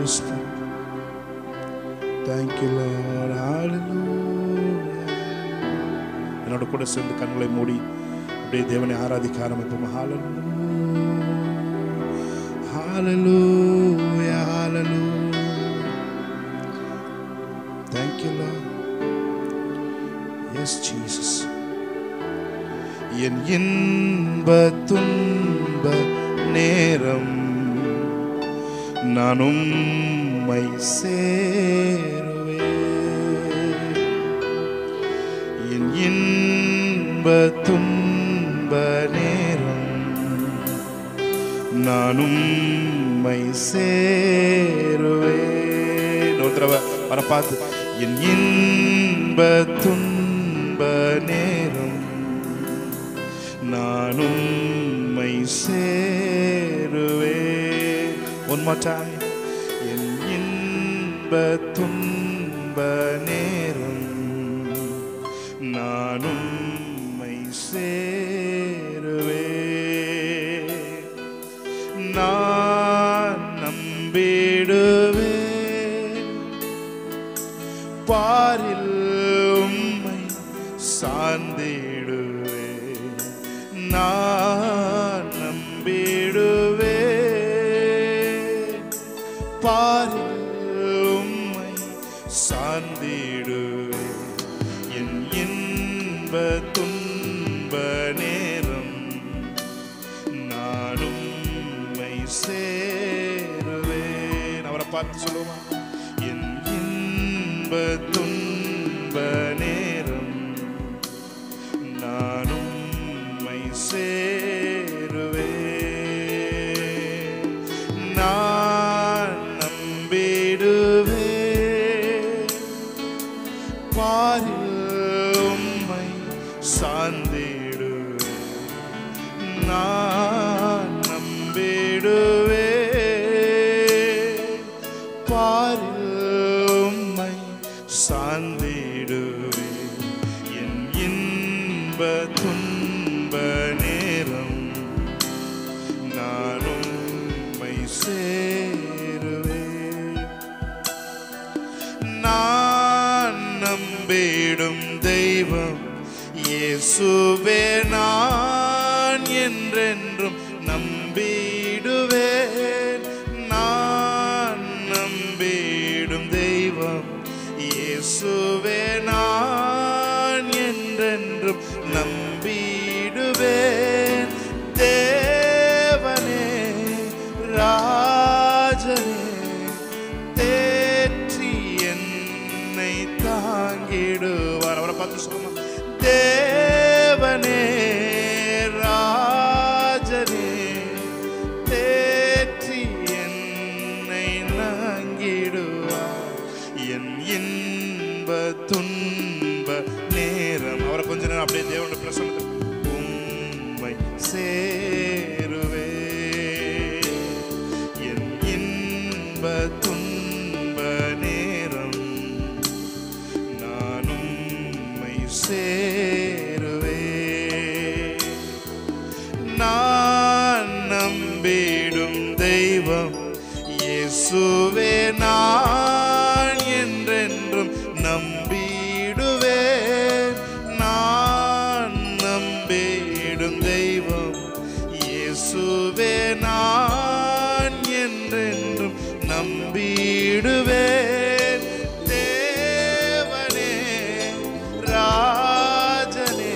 Spirit. Thank you, Lord. Hallelujah. என்னோட கூட சேர்ந்து கண்களை மூடி அப்படியே தேவனை ஆராதிக்க ஆரம்பிப்போம். Hallelujah. Hallelujah. Hallelujah. Thank you, Lord. Yes, Jesus. என் இன்ப துன்ப நேரம் நான் உம்மை சேருவேன். என் இன்ப துன்ப நேரம் நான் உம்மை சேருவேன். ஒரு தடவை வர பார்த்து, என் இன்ப துன்ப நேரம் நான் உம்மை சேருவேன். One more time. என் இன்ப துன்ப நேரம் நான் உம்மை சேருவேன். நான் நம்பிடுவேன், பாரில் உம்மை சார்ந்திடுவேன். நான் நம்பிடுவேன், பாரில் உம்மை சார்ந்திடுவேன். என் இன்ப துன்ப நேரம் நான் உம்மை சேருவேன். அவரை பார்த்து சொல்லுவான், என் இன்ப துன்ப நேரம் நான் உம்மை சேருவேன். நான் நம்பிடுவேன், பாரில் உம்மை சார்ந்திடுவேன். நான் நம்பிடுவேன், பாரில் உம்மை சார்ந்திடுவேன். என் இன்ப துன்ப நேரம் நான் உம்மை சேருவேன். நான் நம்பிடும் தெய்வம் இயேசுவே, நான் என்றென்றும் நம்பிடுவேன். நான் நம்பிடும் தெய்வம் இயேசுவே, நான் என்றென்றும் நம்பிடுவேன். தேவனே ராஜனே தேற்றி என்னை தாங்கிடுவார். அவரை பார்த்து சொல்லுமா, தேவனே ராஜனே தேற்றி என்னை தாங்கிடுவார். என் இன்ப துன்ப நேரம். அவரை கொஞ்ச நேரம் அப்படியே தேவனுடைய பிரசன்னத்தில் உம்மை சேருவேன். என் இன்ப துன்ப நேரம் நான் உம்மை சேருவேன். நான் நம்பிடும் தெய்வம் இயேசுவே, நான் என்றென்றும் நம்பிடுவேன். நான் நம்பிடும் தெய்வம் இயேசுவே, நான் என்றென்றும் நம்பிடுவேன். தேவனே ராஜனே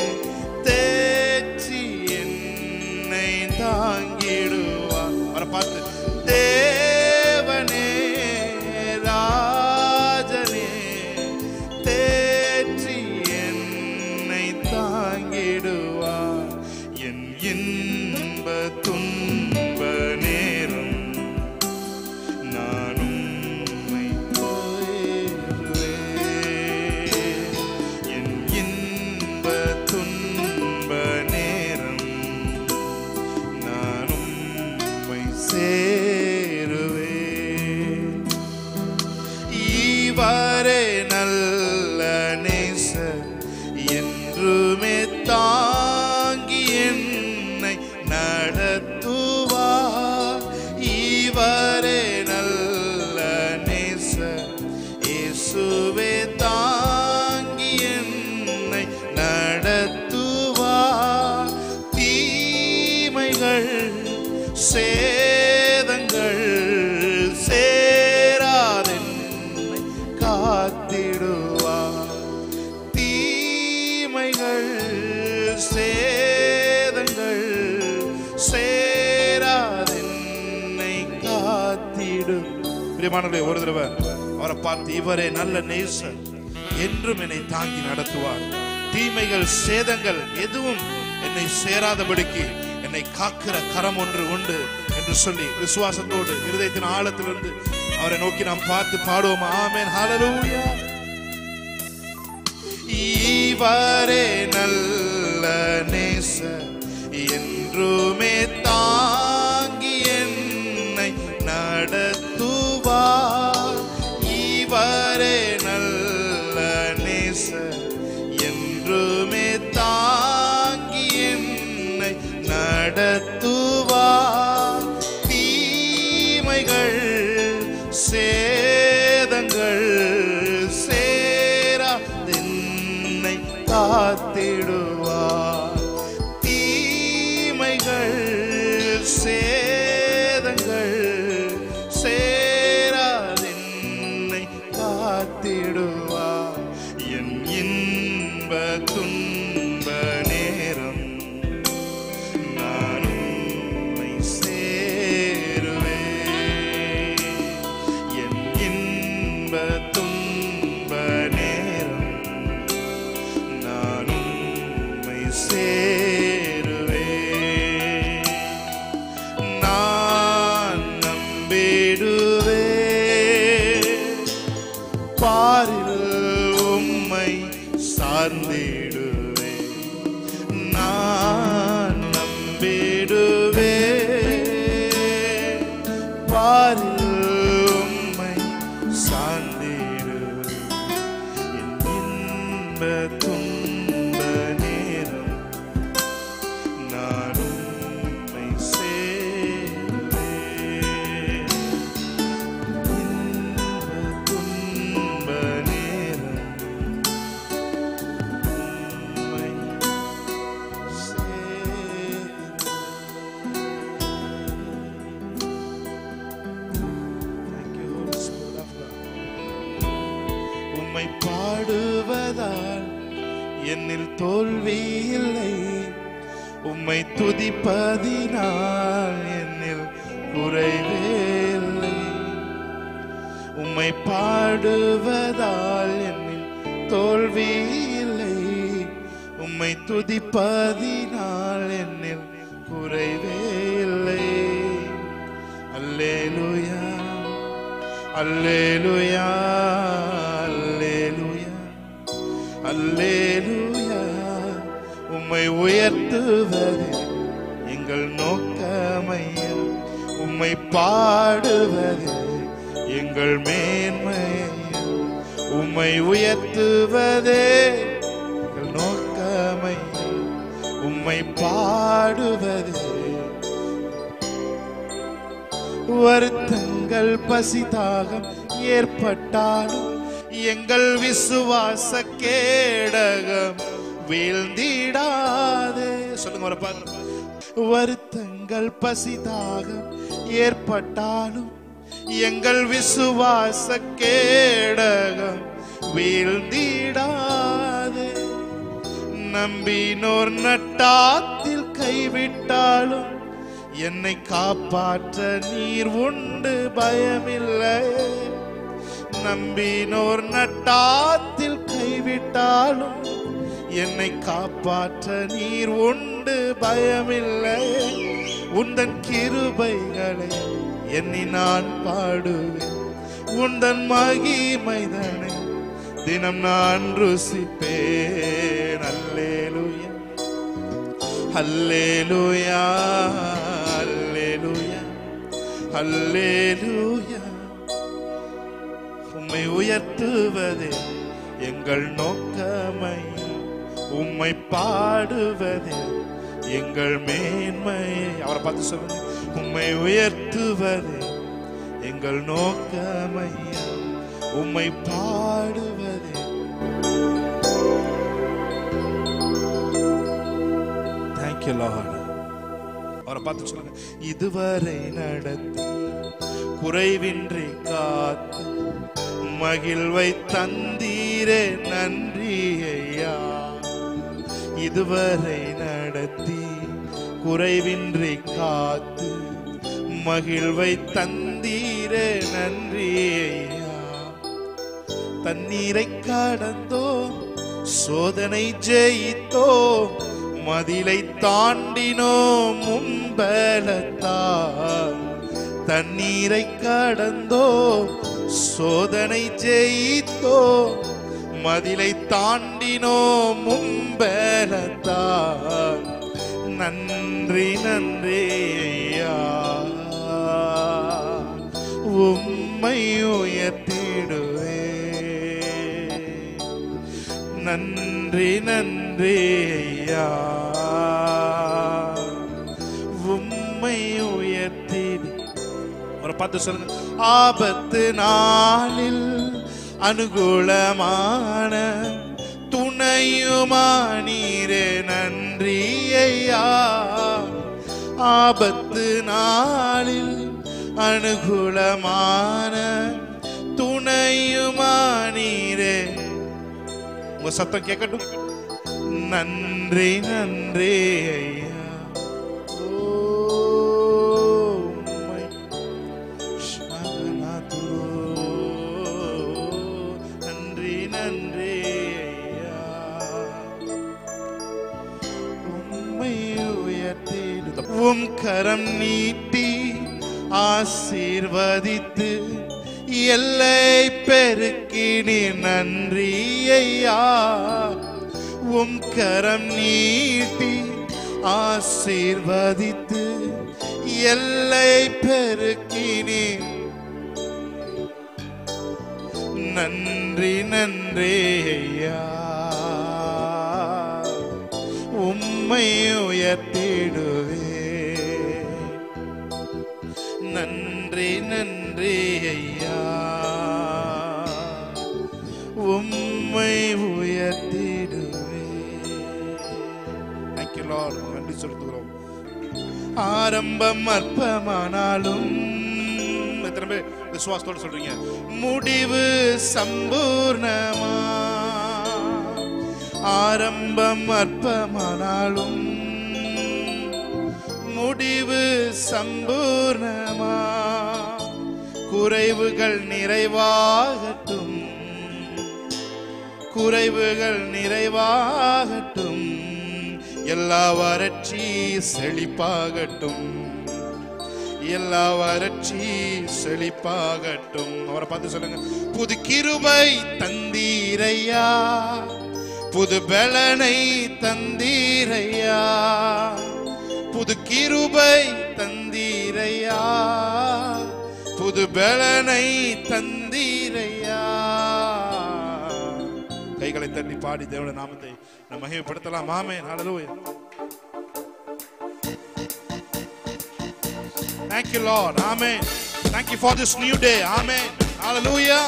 தேற்றி என்னை தாங்கிடுவார். அவரை பார்த்து, தேவனே ராஜனே தேற்றி என்னை தாங்கிடுவார். என் இன்ப துன்ப நேரம் நான் உம்மை சேருவேன். என் இன்ப துன்ப நேரம் நான் உம்மை சேருவேன். இவரே நல்ல நேசர், என்றுமே தாங்கி என்னை நடத்துவார். இவரே நல்ல தீமைகள் சேதங்கள் சேராதென்னை காத்திடும். பிரியமானவர்களே, ஒரு தடவை அவரை பார்த்து, இவரே நல்ல நேசர், என்றும் என்னை தாங்கி நடத்துவார், தீமைகள் சேதங்கள் எதுவும் என்னை சேராதபடிக்கு என்னை காக்கிற கரம் ஒன்று உண்டு என்று சொல்லி விசுவாசத்தோடு இருதயத்தின் ஆழத்திலிருந்து அவரை நோக்கி நாம் பார்த்து பாடுவோம். ஆமென், ஹல்லேலூயா. இவரே நல்ல நேசர், என்றுமே தாங்கி என்னை நடத்துவார். இவரே நல்ல நேசர், என்றுமே தாங்கி என்னை நடத்துவார். தீமைகள் சேதங்கள் சேராதென்னை காத்திடுவார். தீமைகள் சேதங்கள் சேராதென்னை காத்திடுவார். என் இன்ப துன்ப நேரம் நான் உம்மை சேருவேன். என் இன்ப துன்ப நேரம் நான் உம்மை சேருவேன். நான் நம்பிடுவேன், பாரில் உம்மை சார்ந்திடுவேன். நான் நம்பிடுவேன், பாரில் உம்மை சார்ந்திடுவேன். என் இன்ப துன்ப நேரம் நான் உம்மை சேருவேன். இன்ப துன்ப நேரம் உம்மை சேருவேன். Thank you, Holy Spirit of God. உம்மை பாடுவதால் என்னில் தோல்வி இல்லை, உம்மை துதிப்பதினால் என்னில் குறைவே இல்லை. உம்மை பாடுவதால் என்னில் தோல்வி இல்லை, உம்மை துதிப்பதினால் என்னில் குறைவே இல்லை. அல்லேலூயா, அல்லேலூயா, அல்லேலூயா, அல்லேலூயா. உம்மை உயர்த்துவது எங்கள் நோக்கமையா, உம்மை பாடுவது எங்கள் மேன்மையா. உம்மை உயர்த்துவதே எங்கள் நோக்கமையா, உம்மை பாடுவது. வருத்தங்கள் பசிதாகம் ஏற்பட்டாலும் எங்கள் விசுவாச கேடகம் வீழ்ந்திடாதே. சொல்லுங்க, ஒரு பாருங்க. வருத்தங்கள் பசிதாகம் ஏற்பட்டாலும் எங்கள் விசுவாச கேடகம் வீழ்ந்திடாதே. நம்பினோர் நட்டாத்தில் கைவிட்டாலும் என்னை காப்பாற்ற நீர் உண்டு, பயமில்லை. நம்பினோர் நட்டாத்தில் கைவிட்டாலும் என்னை காப்பாற்ற நீர் உண்டு, பயமில்லை. உந்தன் கிருபைகளை எண்ணி நான் பாடுவேன், உந்தன் மகிமைதனை தினம் நான் ருசிப்பேன். அல்லேலூயா, அல்லேலூயா, அல்லேலூயா, அல்லேலூயா. உம்மை உயர்த்துவதே எங்கள் நோக்கமை, உம்மை பாடுவதே எங்கள் மேன்மை. அவரை பார்த்து சொல்லுங்க, உம்மை உயர்த்துவதே எங்கள் நோக்கமையா, உம்மை பாடுவதே. Thank you, Lord. அவரை பார்த்து சொல்லுங்க, இதுவரை நடத்தி குறைவின்றி காத்து மகிழ்வை தந்தீரே, நன்றி ஐயா. இதுவரை நடத்தி குறைவின்றி காத்து மகிழ்வை தந்தீரே நன்றி ஐயா. தண்ணீரை கடந்தோ சோதனை ஜெயித்தோ மதிலை தாண்டினோம் முன்பலத்தா. தண்ணீரை கடந்தோ சோதனை ஜெயித்தோ மதிலை தாண்டினோம் முன்பலத்தா. நன்றி நன்றி ஐயா. உம்மை உயர்த்திடுவே. நன்றி நன்றி ஐயா. உம்மை உயர்த்திடு. ஒரு பார்த்து சொல்லுங்க. ஆபத்து நாளில் அனுகூலமான துணையுமானீரே நன்றி ஐயா. ஆபத்து நாளில் அனுகூலமான துணையுமானீரே. உங்க சத்தம் கேட்கட்டும். நன்றி நன்றி ஐயா. நன்றி நன்றி ஐயா. உம்மை உயர்த்திடு. உம் கரம் நீட்டி ஆசீர்வதித்து எல்லை பெருக்கினி நன்றி ஐயா. உம் கரம் நீட்டி ஆசீர்வதித்து எல்லை பெருக்கினி நன்றி நன்றி ஐயா. உம்மை உயர்த்திடுவே. நன்றி நன்றி ஐயா. உம்மை உயர்த்திடுவே. Thank you Lord. நன்றி செலுத்துகிறோம். ஆரம்பம் அற்பமானாலும் எத்தனை பேர் விசுவாசத்தோடு சொல்றீங்க? முடிவு சம்பூர்ணமா. ஆரம்பம் அற்பமானாலும் முடிவு சம்பூர்ணமா. குறைவுகள் நிறைவாகட்டும், குறைவுகள் நிறைவாகட்டும். எல்லா வறட்சி செழிப்பாகட்டும், எல்லா வறட்சி செழிப்பாகட்டும். அவரை பார்த்து சொல்லுங்க. புது கிருபை தந்தீரையா, புது பலனை தந்தீரையா. புது கிருபை தந்தீரையா, புது பலனை தந்தீரையா. கைகளை தட்டி பாடி தேவனுடைய நாமத்தை நாம் மகிமைப்படுத்தலாம். ஆமென். ஹல்லேலூயா. Thank you Lord. Amen. Thank you for this new day. Amen. Hallelujah.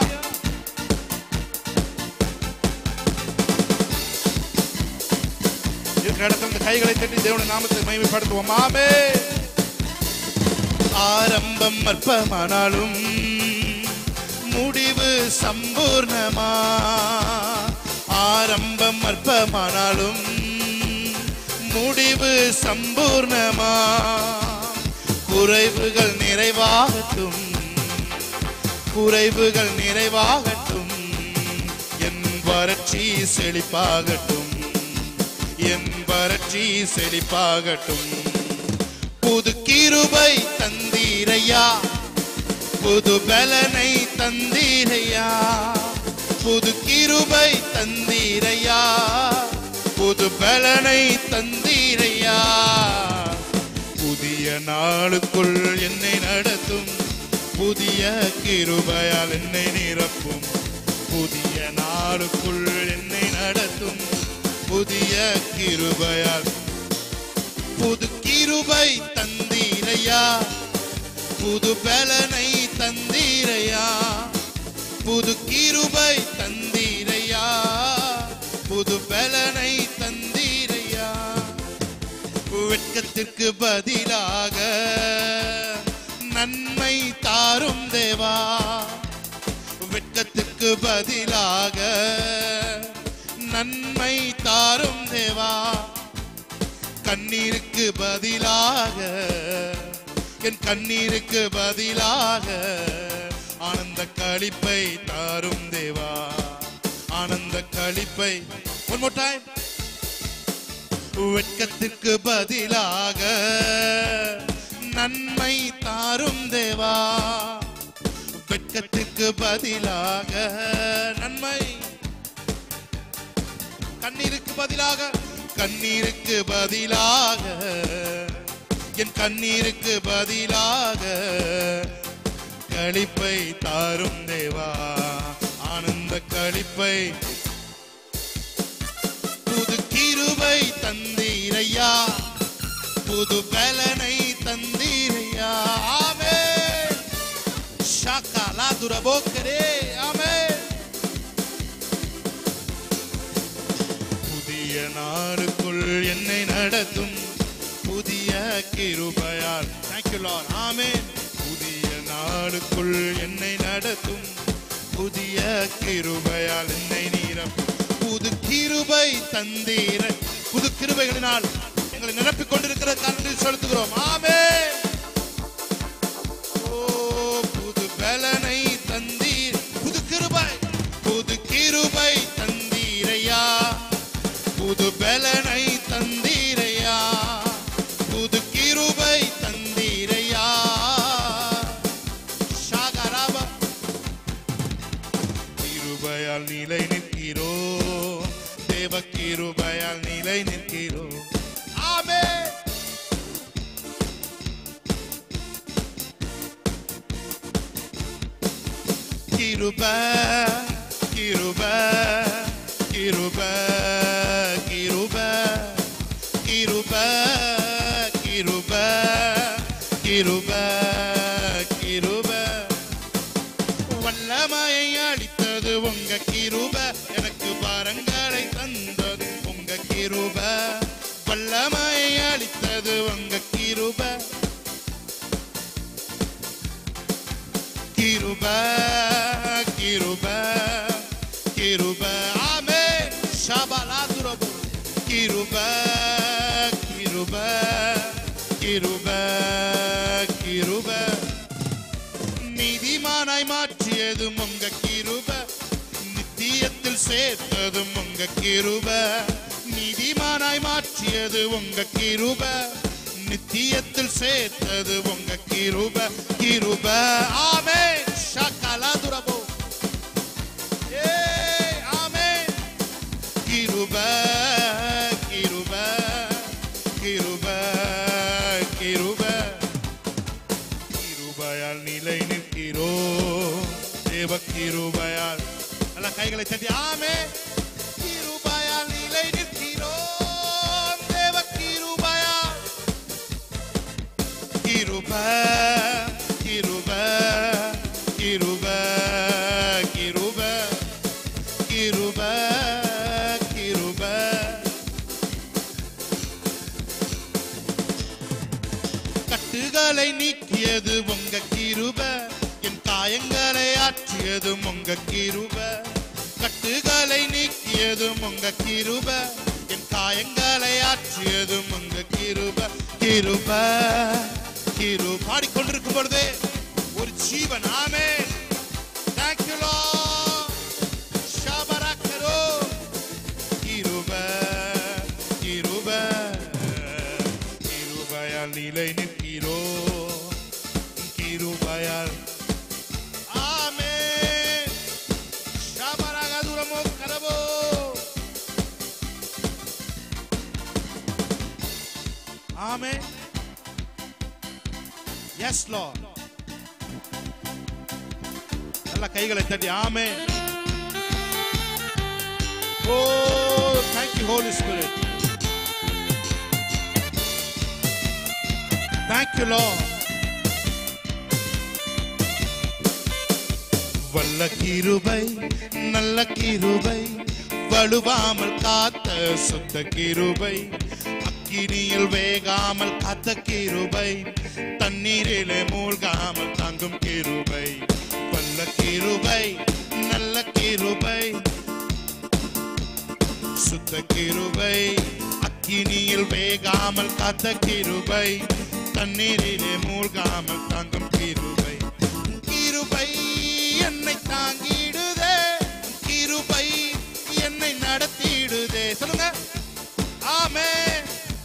இருக்கிற இடத்துல கைகளை தட்டி தேவனுடைய நாமத்தை மகிமைப்படுத்துவோம். ஆமென். ஆரம்பம் அற்பமானாலும் முடிவு சம்பூர்ணமா. ஆரம்பம் அற்பமானாலும் முடிவு சம்பூர்ணமா. குறைவுகள் நிறைவாகட்டும், குறைவுகள் நிறைவாகட்டும். என் வறட்சி செழிப்பாகட்டும், என் வறட்சி செழிப்பாகட்டும். புது கிருபை தந்தீரையா, புது பலனை தந்தீரையா. புது கிருபை தந்தீரையா, புது பலனை தந்தீரையா. புதிய நாளுக்குள் என்னை நடத்தும், புதிய கிருபையால் என்னை நிரப்பும். புதிய நாளுக்குள் என்னை நடத்தும், புதிய கிருபையால். புது கிருபை தந்தீரையா, புது பலனை தந்தீரையா. புது கிருபை தந்தீரையா, புது பலனை தந்தீரையா. வெட்கத்திற்கு பதிலாக நன்மை தாரும் தேவா. வெட்கத்திற்கு பதிலாக நன்மை தாரும் தேவா. கண்ணீருக்கு பதிலாக, என் கண்ணீருக்கு பதிலாக ஆனந்த களிப்பை தாரும் தேவா, ஆனந்த களிப்பை. one more time. வெட்கத்திற்கு பதிலாக நன்மை தாரும் தேவா, வெட்கத்திற்கு பதிலாக நன்மை. கண்ணீருக்கு பதிலாக, கண்ணீருக்கு பதிலாக, என் கண்ணீருக்கு பதிலாக களிப்பை தாரும் தேவா, ஆனந்த களிப்பை. புது கிருபை தந்தீரையா, புது பலனை தந்தீரையா. ஆமென். ஷாகாலா துரபோக்கரே. ஆமென். புதிய நாளுக்குள் என்னை நடத்தும் புதிய கிருபையால். Thank you Lord. ஆமென். புதிய நாளுக்குள் என்னை நடத்தும் புதிய கிருபையால் என்னை நிரப்பும். புது கிருபை தந்தீர, புது கிருபைகளினால் எங்களை நிரப்பிக் கொண்டிருக்கிற நன்றி செலுத்துகிறோம். ஆமென். ஓ புது பலனை தந்தீர், புது கிருபை, புது கிருபை தந்தீரையா, புது பலனை தந்தீரையா, புது கிருபை தந்தீரையா. ஷாகராபா. கிருபையால் நிலை நிற்கிறோம், தேவ கிருபையால் நிலை நிற்கிறோம். ஆமென். கிருபை கிருபை கிருபை கிருபை கிருபை கிருபை கிருபை கிருபை. வல்லமையை அளித்தது உங்க கிருபை, எனக்கு பாரங்களை தந்தது உங்க கிருபை. வல்லமையை அளித்தது உங்க கிருபை, கிருபை கிருபை கிருபை. ஆமென். ஷாபாலா துரபு. கிருபை கிருபை கிருபை கிருபை. நீதிமானாய் மாற்றியதும் உங்க கிருபை, நித்தியத்தில் சேர்த்ததும் உங்க கிருபை. நீதிமானாய் மாற்றியது உங்க கிருபை, நித்தியத்தில் சேர்த்தது உங்க கிருபை. கிருபை. ஆமென். ஷாகாலா துரபு. ஆமென். கிருபை கிருபை கிருபை கிருபை. கிருபையால் நிலை நிற்கிறோம், தேவ கிருபையால். நல்ல கைகளை தட்டி. ஆமென். கிருபையால் நிலை நிற்கிறோம், தேவ கிருபையால். கிருபை கிருபை கிருபை கிருபை கிருபை கிருபை. கட்டுகளை நீக்கியது உங்க கிருபை, என் காயங்களை ஆற்றியது உங்க கிருபை. கட்டுகளை நீக்கியது உங்க கிருபை, என் காயங்களை ஆற்றியது உங்க கிருபை. கிருபை கிரு. பாடிக்கொண்டிருக்கும் பொழுதே ஒரு ஜீவன். ஆமென். Thank you Lord. ஷாபராக்கரோ. கிருபை கிருபை கிருபையால் நிலை நிற்கிறோம், கிருபையால். ஆமென். ஷாபராகதுரமோ கரபோ. ஆமென். Yes Lord. நல்ல கைகளை தட்டி. ஆமென். Oh, thank you Holy Spirit. Thank you Lord. வல்ல கிருபை, நல்ல கிருபை, வலுவாமல் காத்த சுத்த கிருபை, அக்கினியில் வேகாமல் காத்த கிருபை, தண்ணீரிலே மூழ்காமல் தாங்கும் கிருபை. வல்ல கிருபை, நல்ல கிருபை, சுத்த கிருபை, அக்கினியில் வேக வேகாமல் காத்த கிருபை, தண்ணீரிலே மூழ்காமல் தாங்கும் கிருபை. கிருபை என்னை தாங்கிடுதே, கிருபை என்னை நடத்திடுதே. சொல்லுங்க ஆமென்.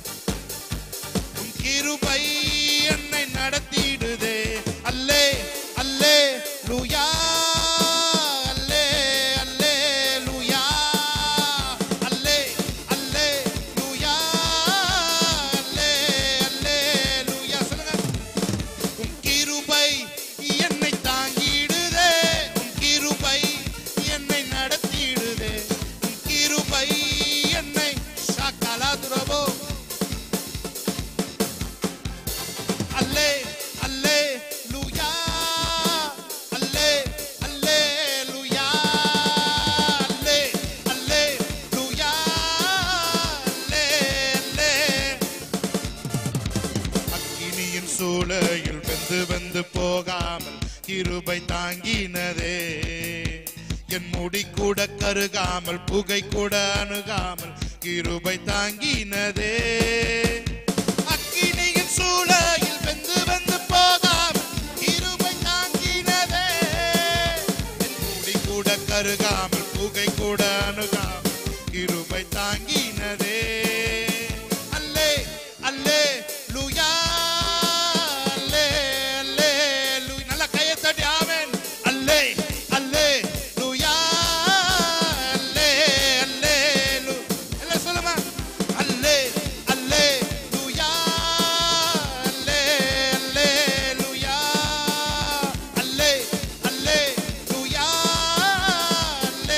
கிருபை என்னை நடத்திடுதே. அல்லே அல்லே லூயா, அல்லே அல்லே லூயா, அல்லே அல்லே லூயா, அல்லே அல்லே லூயா. சொல்லுங்க. உம் கிருபை என்னை தாங்கிடுதே, உம் கிருபை என்னை நடத்திடுதே, உம் கிருபை என்னை ஷாக்கலாதுரபோ. அல்லே அல்லே லூயா, அல்லே அல்லே லூயா, அல்லே அல்லே லூயா, அல்லே அல்லே. அக்கினியின் சூளையில் வெந்து வெந்து போகாமல் கிருபை தாங்கினதே, என் முடி கூட கருகாமல் புகை கூட அணுகாமல் கிருபை தாங்கினதே. அக்கினியின் சூளையில் வெந்து வெந்து போகாமல் கிருபை தாங்கினதே, என் முடி கூட கருகாமல் புகை கூட அணுகாமல் கிருபை தாங்கினதே. அல்லே அல்லே லூயா, அல்லே அல்லே லூயா. நல்ல கையை தட்டி ஆமென். அல்லே அல்லே லூயா, அல்லே அல்லே லூ. எல்லாம் சொல்லுமா. அல்லே அல்லே லூயா, அல்லே அல்லே லூயா, அல்லே அல்லே லூயா, அல்லே.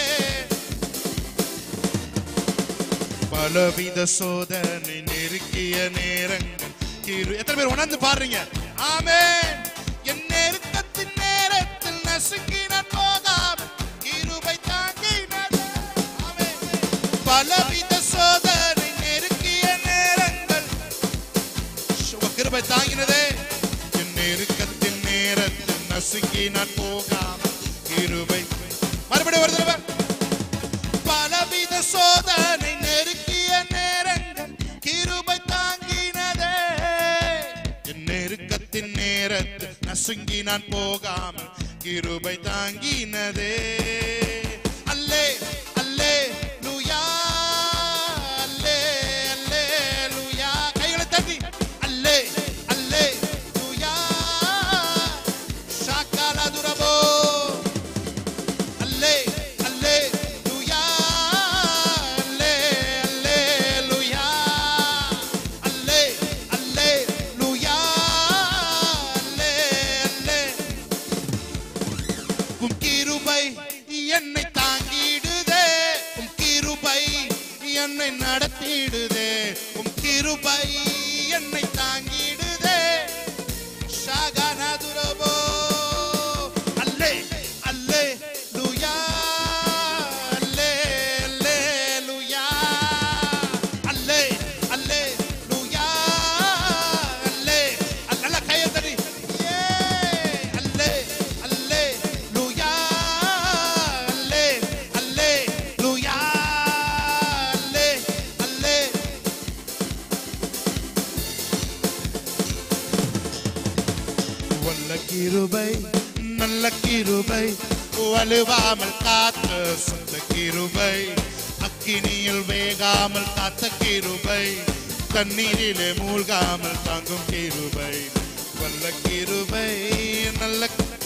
பலவித சோதனை நெருக்கிய நேரங்கள் எத்தனை பேர் உணர்ந்து பாடுறீங்க ஆமென். என் நெருக்கத்தின் நேரத்தில் நசுங்கின போகாமல் கிருபை தாங்கினது. ஆமென். பலவித சோதனை நெருக்கிய நேரங்கள் கிருபை தாங்கினதே, என் நெருக்கத்தின் நேரத்தில் நசுங்கின போகாமல் கிருபை. மறுபடியும் ஒரு தடவை. பலவித சோதனை நெருக்கிய நேரங்கள் கிருபை தாங்கினதே, என் நெருக்கத்தின் நேரத்தில் நசுங்கி நான் போகாமல் கிருபை தாங்கினதே. அல்லே அல்லே லூயா, அல்லே அல்லே லூயா. கைகளை தட்டி அல்லே அல்லே லூயா, ஷாக்கலாதுரபோ. அல்லே அல்லே லூயா, அல்லே அல்லே லூயா, அல்லே அல்லே லூயா, அல்லே அல்லே. உம் கிருபை என்னை தாங்கிடுதே, உம் கிருபை என்னை நடத்திடுதே, உம் கிருபை என்னை தாங்கிடுதே. ஷாகனாதுரபோ. அல்லே அல்லே லூயா, அல்லே அல்லே லூயா, அல்லே அல்லே லூயா, அல்லே. நல்ல கையை தட்டி ஏ. அல்லே அல்லே லூயா, அல்லே அல்லே லூயா, அல்லே அல்லே. வல்ல கிருபை நல்ல கிருபை, வலுவாமல் காத்த சொந்த கிருபை, அக்கினியில் வேகாமல் காத்த கிருபை, தண்ணீரிலே மூழ்காமல் தாங்கும் கிருபை. வல்ல கிருபை நல்ல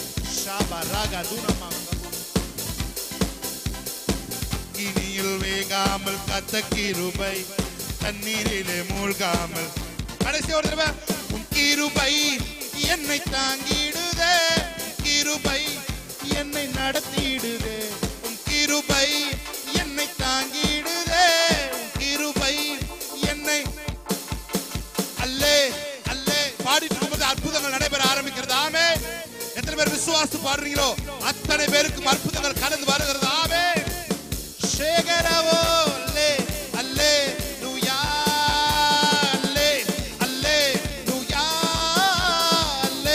அக்கினியில் வேகாமல் காத்த கிருபை, தண்ணீரிலே மூழ்காமல். கடைசி ஒரு தடவை. உன் கிருபை என்னை தாங்கிடுதே, கிருபை என்னை நடத்திடுதே, உன் கிருபை என்னை தாங்கிடுதே, உன் கிருபை என்னை. அல்லே அல்லே. பாடிட்டு இருக்கும்போது அற்புதங்கள் நடைபெற ஆரம்பிக்கிறது. ஆமென். எத்தனை பேர் விசுவாசம் பாடுறீங்களோ அத்தனை பேருக்கும் அற்புதங்கள் கடந்து வருகிறது. ஆமென். சேகரவோ. அல்லே அல்லே லூயா, அல்லே அல்லே லூயா, அல்லே.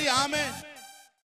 சொல்லி ஆமென்.